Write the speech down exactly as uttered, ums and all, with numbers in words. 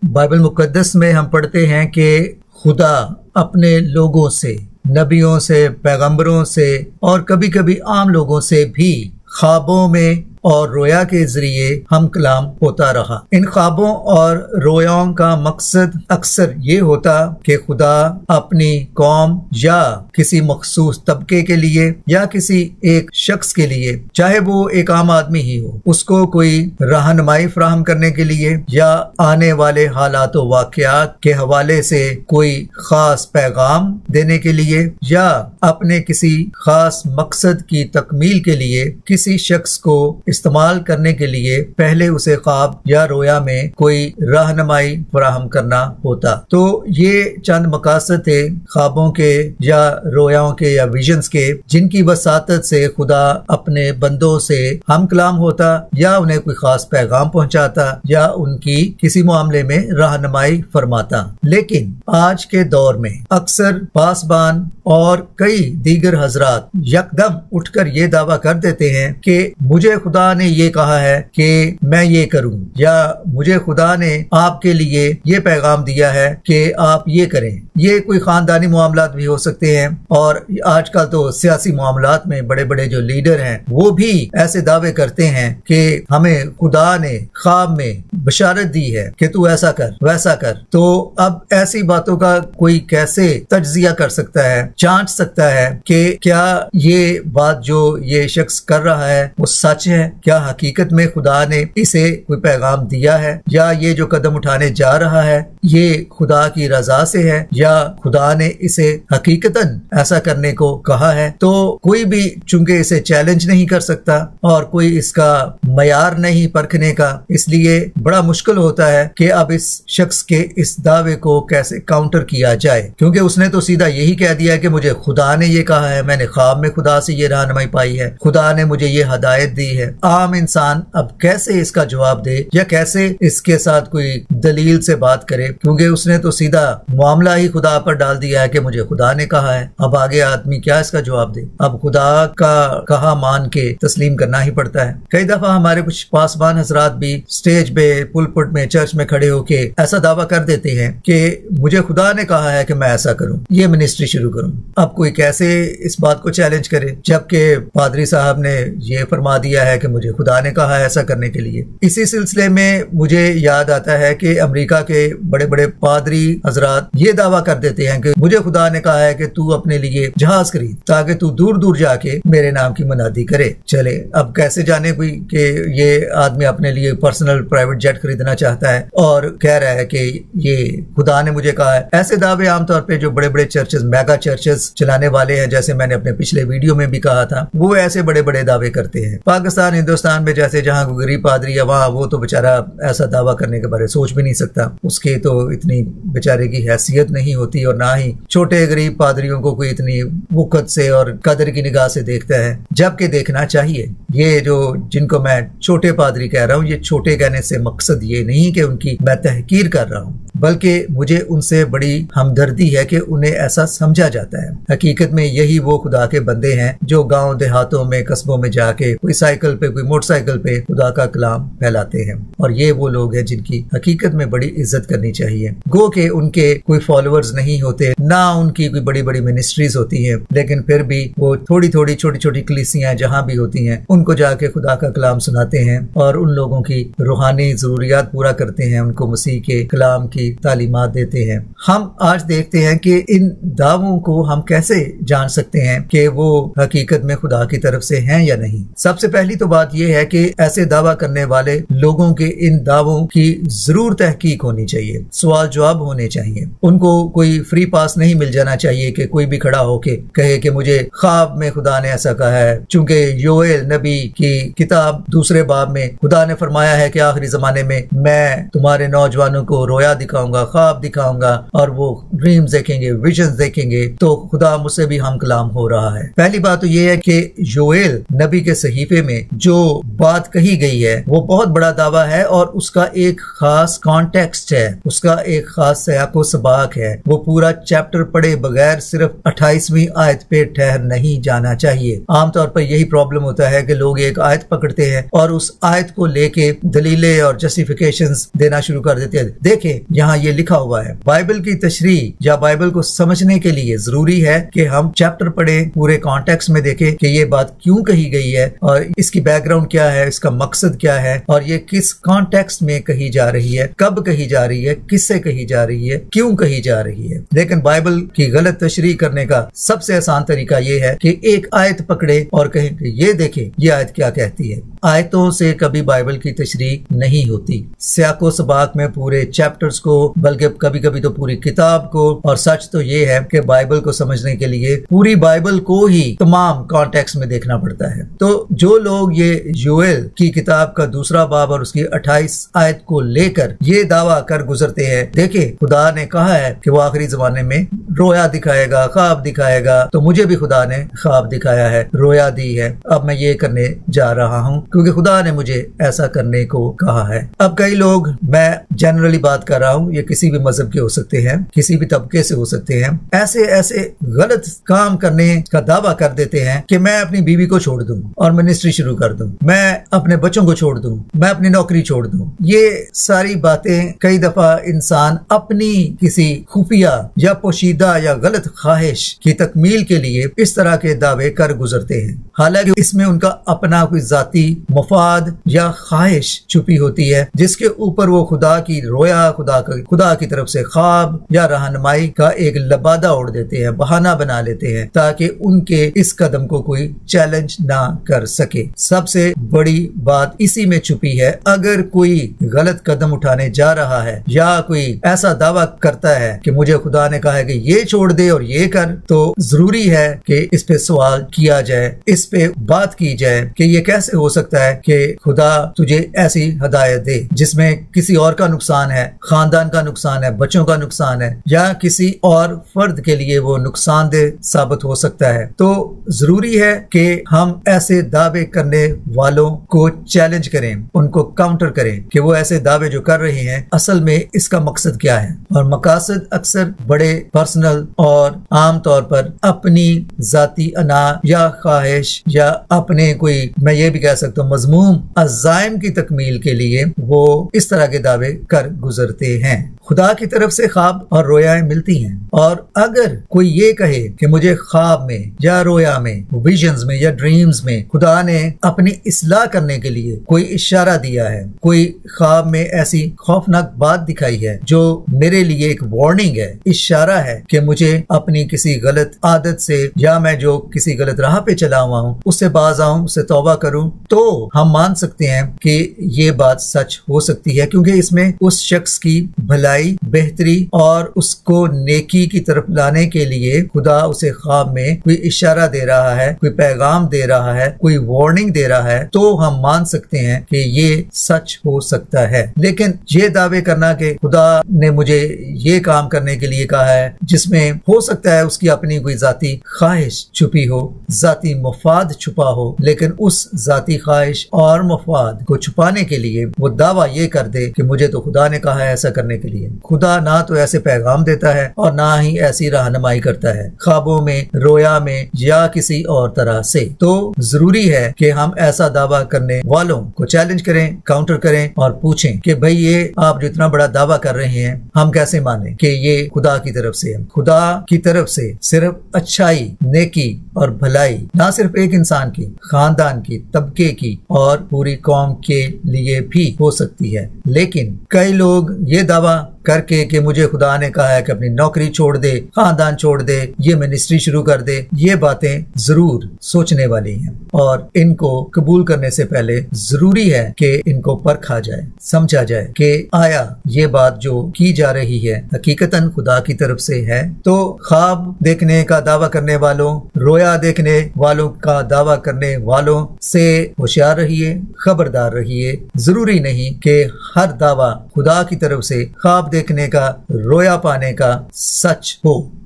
Bible मुकद्दस में हम पढ़ते हैं कि खुदा अपने लोगों से, नबियों से, पैगंबरों से और कभी कभी आम लोगों से भी ख्वाबों में और रोया के जरिए हम कलाम होता रहा। इन ख्वाबों और रोयाओं का मकसद अक्सर ये होता कि खुदा अपनी कौम या किसी मखसूस तबके के लिए या किसी एक शख्स के लिए, चाहे वो एक आम आदमी ही हो, उसको कोई रहनुमाई फराहम करने के लिए या आने वाले हालात व वाक़यात के हवाले से कोई खास पैगाम देने के लिए या अपने किसी खास मकसद की तकमील के लिए किसी शख्स को इस्तेमाल करने के लिए पहले उसे ख्वाब या रोया में कोई रहनुमाई फराहम करना होता। तो ये चंद मकासद थे ख्वाबों के या रोयाओं के या विजन्स के, जिनकी वसातत से खुदा अपने बंदों से हम कलाम होता या उन्हें कोई खास पैगाम पहुंचाता या उनकी किसी मामले में रहनुमाई फरमाता। लेकिन आज के दौर में अक्सर पासबान और कई दीगर हजरात यकदम उठकर ये दावा कर देते हैं कि मुझे खुदा ने ये कहा है कि मैं ये करूं, या मुझे खुदा ने आपके लिए ये पैगाम दिया है कि आप ये करें। ये कोई खानदानी मामलात भी हो सकते हैं और आजकल तो सियासी मामलात में बड़े बड़े जो लीडर हैं वो भी ऐसे दावे करते हैं कि हमें खुदा ने ख्वाब में बशारत दी है कि तू ऐसा कर वैसा कर। तो अब ऐसी बातों का कोई कैसे तज्जिया कर सकता है, जांच सकता है कि क्या ये बात जो ये शख्स कर रहा है वो सच है, क्या हकीकत में खुदा ने इसे कोई पैगाम दिया है, या ये जो कदम उठाने जा रहा है ये खुदा की रजा से है या खुदा ने इसे हकीकतन ऐसा करने को कहा है। तो कोई भी चूंकि इसे चैलेंज नहीं कर सकता और कोई इसका मयार नहीं परखने का, इसलिए बड़ा मुश्किल होता है कि अब इस शख्स के इस दावे को कैसे काउंटर किया जाए, क्योंकि उसने तो सीधा यही कह दिया कि मुझे खुदा ने ये कहा है, मैंने ख्वाब में खुदा से ये रहनुमाई पाई है, खुदा ने मुझे ये हदायत दी है। आम इंसान अब कैसे इसका जवाब दे या कैसे इसके साथ कोई दलील से बात करे, क्योंकि उसने तो सीधा मामला ही खुदा पर डाल दिया है कि मुझे खुदा ने कहा है। अब आगे आदमी क्या इसका जवाब दे? अब खुदा का कहा मान के तस्लीम करना ही पड़ता है। कई दफा हमारे कुछ पासबान हजरात भी स्टेज पे, पुलपुट में, चर्च में खड़े होके ऐसा दावा कर देते हैं कि मुझे खुदा ने कहा है कि मैं ऐसा करूं, ये मिनिस्ट्री शुरू करूं। अब कोई कैसे इस बात को चैलेंज करे, जबकि पादरी साहब ने ये फरमा दिया है कि मुझे खुदा ने कहा है ऐसा करने के लिए। इसी सिलसिले में मुझे याद आता है कि अमेरिका के बड़े बड़े पादरी हजरात ये दावा कर देते हैं कि मुझे खुदा ने कहा है कि तू अपने लिए जहाज खरीद ताकि तू दूर दूर जाके मेरे नाम की मुनादी करे। चले, अब कैसे जाने कोई कि ये आदमी अपने लिए पर्सनल प्राइवेट जेट खरीदना चाहता है और कह रहा है कि ये खुदा ने मुझे कहा है। ऐसे दावे आमतौर पे जो बड़े बड़े चर्चेस, मेगा चर्चेस चलाने वाले हैं, जैसे मैंने अपने पिछले वीडियो में भी कहा था, वो ऐसे बड़े बड़े दावे करते हैं। पाकिस्तान, हिंदुस्तान में जैसे जहाँ गरीब पादरी है वहाँ वो तो बेचारा ऐसा दावा करने के बारे सोच भी नहीं सकता, उसके तो इतनी बेचारे की हैसियत नहीं होती और ना ही छोटे गरीब पादरियों को कोई इतनी वक़्त से और कदर की निगाह से देखता है, जबकि देखना चाहिए। ये जो जिनको मैं छोटे पादरी कह रहा हूँ, ये छोटे कहने से मकसद ये नहीं कि उनकी मैं तहकीर कर रहा हूँ, बल्कि मुझे उनसे बड़ी हमदर्दी है कि उन्हें ऐसा समझा जाता है। हकीकत में यही वो खुदा के बंदे हैं जो गांव देहातों में, कस्बों में जाके कोई साइकिल पे, कोई मोटरसाइकिल पे खुदा का कलाम फैलाते हैं, और ये वो लोग हैं जिनकी हकीकत में बड़ी इज्जत करनी चाहिए। गो के उनके कोई फॉलोअर्स नहीं होते, ना उनकी कोई बड़ी बड़ी मिनिस्ट्रीज होती हैं, लेकिन फिर भी वो थोड़ी थोड़ी छोटी छोटी कलीसियां जहाँ भी होती हैं उनको जाके खुदा का कलाम सुनाते हैं और उन लोगों की रूहानी जरूरियात पूरा करते हैं, उनको मसीह के कलाम की तालीमात देते हैं। हम आज देखते हैं कि इन दावों को हम कैसे जान सकते हैं कि वो हकीकत में खुदा की तरफ से हैं या नहीं। सबसे पहली तो बात यह है कि ऐसे दावा करने वाले लोगों के इन दावों की जरूर तहकीक होनी चाहिए, सवाल जवाब होने चाहिए। उनको कोई फ्री पास नहीं मिल जाना चाहिए कि कोई भी खड़ा होके कहे कि मुझे ख्वाब में खुदा ने ऐसा कहा है, चूंकि योएल नबी की किताब दूसरे बाब में खुदा ने फरमाया है कि आखिरी जमाने में मैं तुम्हारे नौजवानों को रोया दिखा दिखाऊंगा, ख्वाब दिखाऊंगा, और वो ड्रीम्स देखेंगे, विजन्स देखेंगे, तो खुदा मुझसे भी हम कलाम हो रहा है। पहली बात तो ये है कि योएल नबी के सहीफे में जो बात कही गई है वो बहुत बड़ा दावा है और उसका एक खास कॉन्टेक्स्ट है, उसका एक खास सयाको सबाक है। वो पूरा चैप्टर पढ़े बगैर सिर्फ अट्ठाईसवीं आयत पे ठहर नहीं जाना चाहिए। आमतौर पर यही प्रॉब्लम होता है कि लोग एक आयत पकड़ते हैं और उस आयत को लेके दलीलें और जस्टिफिकेशंस देना शुरू कर देते हैं। देखें, यहाँ ये लिखा हुआ है, बाइबल की तशरीह या बाइबल को समझने के लिए जरूरी है कि हम चैप्टर पढ़ें, पूरे कॉन्टेक्स्ट में देखें कि ये बात क्यों कही गई है और इसकी बैकग्राउंड क्या है, इसका मकसद क्या है और ये किस कॉन्टेक्स्ट में कही जा रही है, कब कही जा रही है, किससे कही जा रही है, क्यों कही जा रही है। लेकिन बाइबल की गलत तशरीह करने का सबसे आसान तरीका ये है कि एक आयत पकड़े और कहें कि ये देखें ये आयत क्या कहती है। आयतों से कभी बाइबल की तशरीह नहीं होती। सियाको सबाक में पूरे चैप्टर्स को, बल्कि कभी कभी तो पूरी किताब को, और सच तो ये है कि बाइबल को समझने के लिए पूरी बाइबल को ही तमाम कॉन्टेक्स्ट में देखना पड़ता है। तो जो लोग ये योएल की किताब का दूसरा बाब और उसकी अट्ठाईस आयत को लेकर ये दावा कर गुजरते हैं, देखे खुदा ने कहा है कि वो आखिरी जमाने में रोया दिखाएगा, ख्वाब दिखाएगा, तो मुझे भी खुदा ने ख्वाब दिखाया है, रोया दी है, अब मैं ये करने जा रहा हूँ क्योंकि खुदा ने मुझे ऐसा करने को कहा है। अब कई लोग, मैं जनरली बात कर रहा हूँ, ये किसी भी मजहब के हो सकते हैं, किसी भी तबके से हो सकते हैं, ऐसे ऐसे गलत काम करने का दावा कर देते हैं कि मैं अपनी बीवी को छोड़ दूं और मिनिस्ट्री शुरू कर दूं, मैं अपने बच्चों को छोड़ दूं, मैं अपनी नौकरी छोड़ दूं। ये सारी बातें कई दफा इंसान अपनी किसी खुफिया या पोशीदा या गलत ख्वाहिश की तकमील के लिए इस तरह के दावे कर गुजरते हैं, हालांकि इसमें उनका अपना कोई जाती मुफाद या ख्वाहिश छुपी होती है जिसके ऊपर वो खुदा की रोया, खुदा का खुदा की तरफ से ख्वाब या रहनुमाई का एक लबादा ओढ़ देते हैं, बहाना बना लेते हैं ताकि उनके इस कदम को कोई चैलेंज ना कर सके। सबसे बड़ी बात इसी में छुपी है, अगर कोई गलत कदम उठाने जा रहा है या कोई ऐसा दावा करता है कि मुझे खुदा ने कहा है कि ये छोड़ दे और ये कर, तो जरूरी है कि इस पे सवाल किया जाए, इस पे बात की जाए कि ये कैसे हो सकता है कि खुदा तुझे ऐसी हदायत दे जिसमें किसी और का नुकसान है, खानदान का नुकसान है, बच्चों का नुकसान है या किसी और फर्द के लिए वो नुकसानदेह साबित हो सकता है। तो जरूरी है कि हम ऐसे दावे करने वालों को चैलेंज करें, उनको काउंटर करें कि वो ऐसे दावे जो कर रहे हैं असल में इसका मकसद क्या है। और मकासद अक्सर बड़े पर्सनल और आम तौर पर अपनी जाती अना या ख्वाहिश या अपने कोई, मैं ये भी कह सकता हूँ, मजमूम अज़ाइम की तकमील के लिए वो इस तरह के दावे कर गुजरते हैं। खुदा की तरफ से ख्वाब और रोयाएं मिलती हैं, और अगर कोई ये कहे कि मुझे ख्वाब में या रोया में, विजन्स में या ड्रीम्स में खुदा ने अपनी इस्लाह करने के लिए कोई इशारा दिया है, कोई ख्वाब में ऐसी खौफनाक बात दिखाई है जो मेरे लिए एक वार्निंग है, इशारा है कि मुझे अपनी किसी गलत आदत से या मैं जो किसी गलत राह पे चला हुआ हूँ उससे बाज आऊं, उससे तौबा करूं, तो हम मान सकते हैं कि ये बात सच हो सकती है, क्योंकि इसमें उस शख्स की भलाई, बेहतरी और उसको नेकी की तरफ लाने के लिए खुदा उसे ख्वाब में कोई इशारा दे रहा है, कोई पैगाम दे रहा है, कोई वार्निंग दे रहा है, तो हम मान सकते हैं कि ये सच हो सकता है। लेकिन ये दावे करना कि खुदा ने मुझे ये काम करने के लिए कहा है जिसमें हो सकता है उसकी अपनी कोई जाती ख्वाहिश छुपी हो, जाती मुफाद छुपा हो, लेकिन उस जाती ख्वाहिश और मुफाद को छुपाने के लिए वो दावा ये कर दे कि मुझे तो खुदा ने कहा है ऐसा करने के लिए। खुदा ना तो ऐसे पैगाम देता है और ना ही ऐसी रहनुमाई करता है ख्वाबों में, रोया में या किसी और तरह से। तो जरूरी है कि हम ऐसा दावा करने वालों को चैलेंज करें, काउंटर करें और पूछें कि भाई ये आप जो इतना बड़ा दावा कर रहे हैं हम कैसे माने कि ये खुदा की तरफ से है। खुदा की तरफ से सिर्फ अच्छाई, नेकी और भलाई ना सिर्फ एक इंसान की, खानदान की, तबके की और पूरी कौम के लिए भी हो सकती है। लेकिन कई लोग ये दावा करके कि मुझे खुदा ने कहा है कि अपनी नौकरी छोड़ दे, खानदान छोड़ दे, ये मिनिस्ट्री शुरू कर दे, ये बातें जरूर सोचने वाली हैं और इनको कबूल करने से पहले जरूरी है कि इनको परखा जाए, समझा जाए कि आया ये बात जो की जा रही है हकीकतन खुदा की तरफ से है। तो ख्वाब देखने का दावा करने वालों, रोया देखने वालों का दावा करने वालों से होशियार रहिए, खबरदार रहिए। जरूरी नहीं कि हर दावा खुदा की तरफ से, ख्वाब देखने का, रोया पाने का सच हो।